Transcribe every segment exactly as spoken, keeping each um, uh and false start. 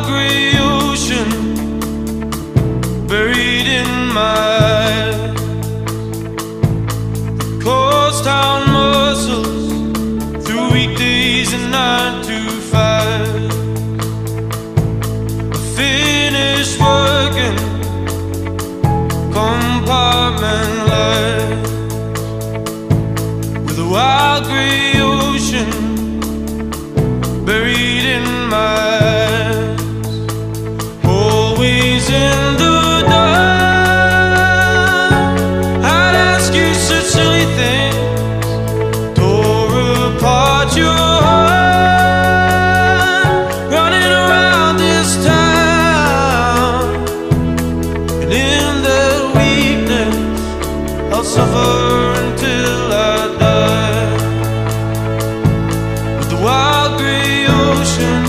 wild grey ocean buried in my coast town muscles through weekdays and nine to five. I finished working, compartmentalise with a wild grey ocean buried in my eyes. Always in the dark, I'd ask you such silly things, tore apart your heart, running around this town. And in that weakness I'll suffer until I die. With the wild grey ocean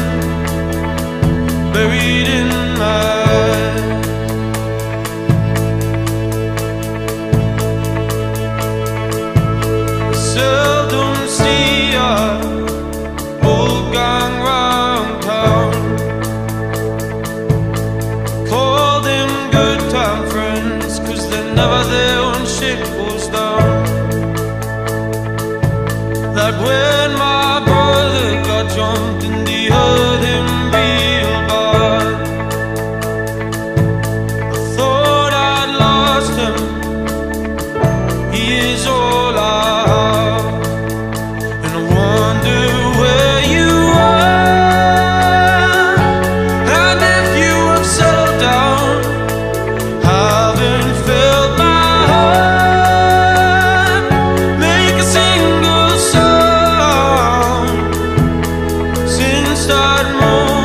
buried in my eyes. Seldom see our old gang round town. Call them good time friends, 'cause they're never there when shit goes down. Like when my brother got jumped and they hurt him real bad. I thought I'd lost him, he is all I have. And I wonder where you are, and if you have settled down. Haven't felt my heart make a single sound since that moment.